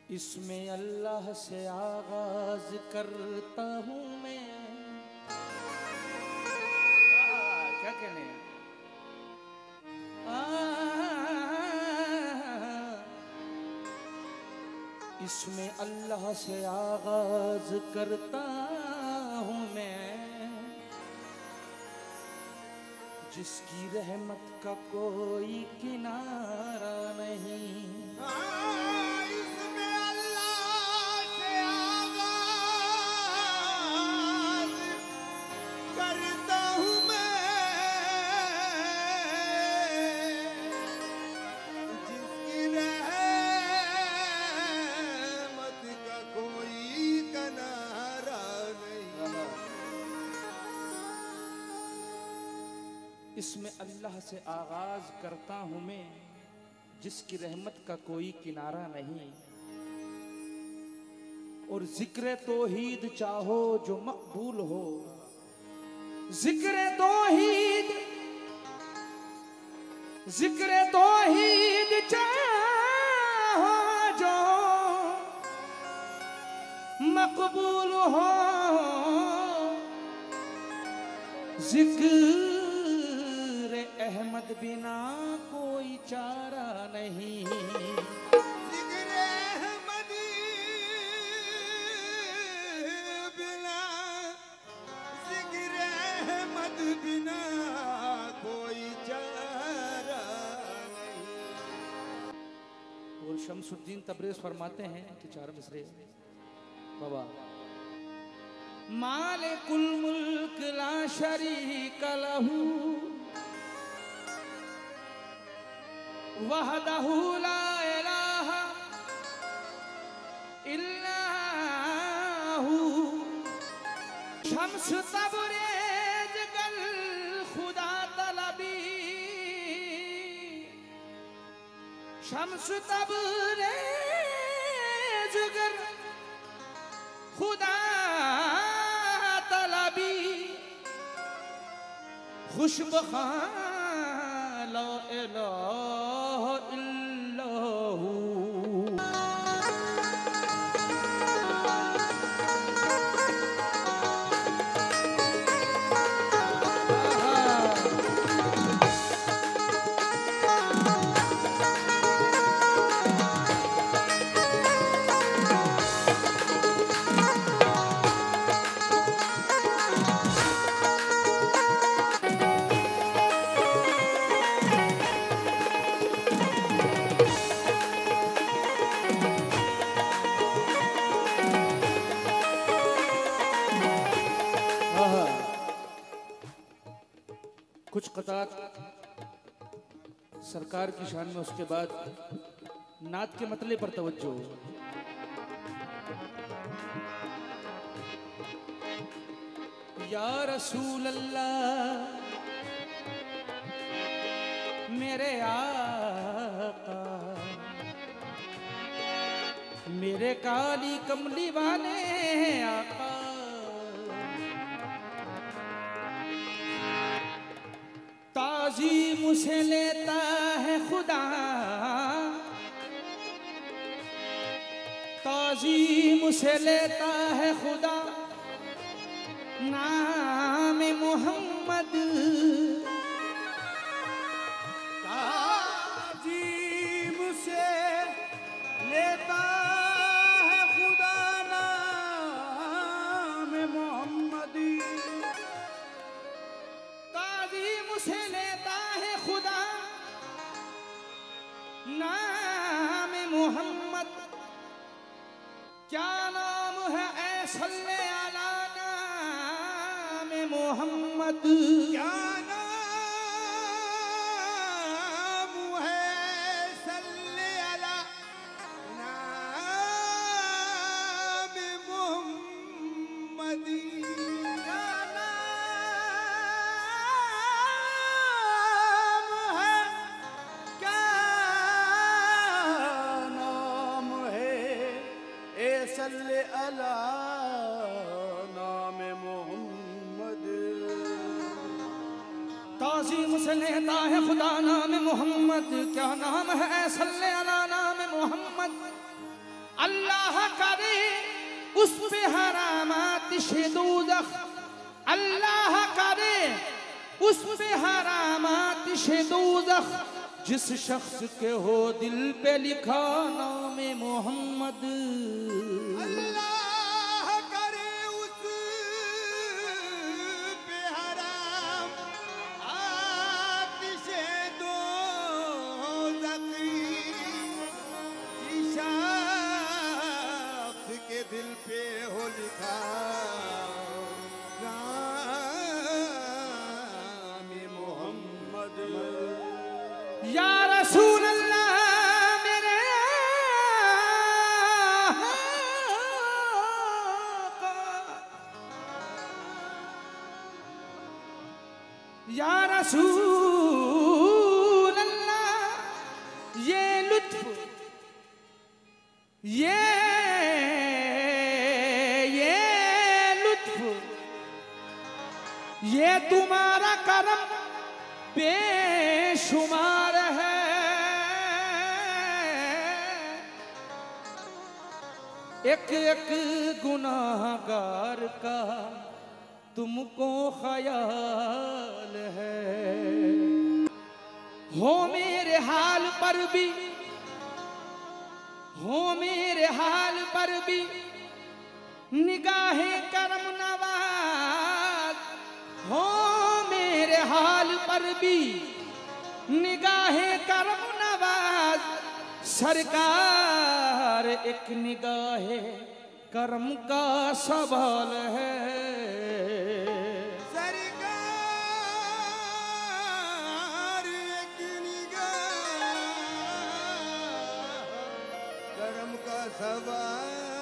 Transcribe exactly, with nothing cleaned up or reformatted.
इसमें अल्लाह से आगाज करता हूँ मैं। क्या कहने हैं? इसमें अल्लाह से आगाज करता हूँ मैं, जिसकी रहमत का कोई किनारा नहीं। इसमें अल्लाह से आगाज करता हूँ मैं, जिसकी रहमत का कोई किनारा नहीं। और जिक्र तौहीद चाहो जो मकबूल हो, जिक्र तौहीद जिक्र तौहीद चाहो जो मकबूल हो, जिक्र अहमद बिना कोई चारा नहीं। जिक्र अहमद बिना जिक्र अहमद बिना कोई चारा नहीं। और शमसुद्दीन तबरेज़ फरमाते हैं कि चार मिसरे बाबा, मालिकुल मुल्क ला शरीक लहू वहदहू ला इलाहा इल्लाहू, शम्स तबरेज़ गल खुदा तलबी, शम्स तबरेज़ गल खुदा तलबी, खुशबखां ला इलाहा इल्लाहू। कुछ क़तात सरकार की शान में, उसके बाद नात के मतले पर तवज्जो। या रसूल अल्लाह मेरे आका, मेरे काली कमली वाले आका, ताज़ीम से लेता है खुदा, ताज़ीम से लेता है खुदा नाम मोहम्मद, ताज़ीम से लेता है खुदा नाम मोहम्मद, ताज़ीम से लेता है खुदा नाम मोहम्मद। क्या नाम है ऐ सल्ले अला नाम मोहम्मद, क्या नाम है सल्ले अला नाम मोहम्मद, क्या नाम है क्या नाम है ए सल्ले अला नाम मोहम्मद। ताज़ीम से लेता है खुदा नाम मोहम्मद, क्या नाम है ऐ सल्ले अला नाम मोहम्मद। अल्लाह करे उस पे हराम आतिश दोज़ख, अल्लाह करे उस पे हराम आतिश दोज़ख, जिस शख्स के हो दिल पे लिखा नाम मोहम्मद। अल्लाह करे उस पे हराम आतिशे दोज़ख, जिस शख्स के दिल पे हो लिखा नाम मोहम्मद। या रसूल अल्लाह मेरे आका, या रसूल अल्लाह ये लुत्फ ये ये लुत्फ ये तुम्हारा करम बेशुमार है। एक एक गुनाहगार का तुमको ख्याल है। हो मेरे हाल पर भी, हो मेरे हाल पर भी निगाहे करम नवाज, हो मेरे हाल पर भी निगाहे करम नवाज, सरकार एक निगाहे करम का सवाल है। सरकार एक निगाह करम का सवाल